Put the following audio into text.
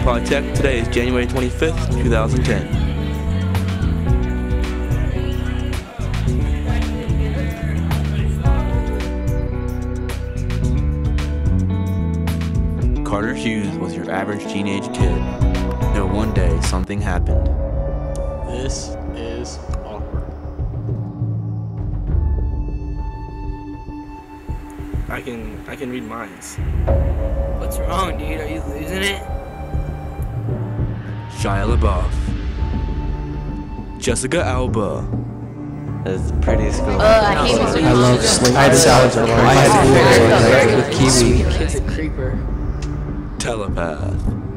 Pod Tech. Today is January 25th, 2010. Carter Hughes was your average teenage kid. Till one day, something happened. This is awkward. I can read minds. What's wrong, dude? Are you losing it? Shia LaBeouf. Jessica Alba. That's the prettiest girl. I hate it. I love sleep. I had salads with kiwi. Kid's a creeper. Telepath.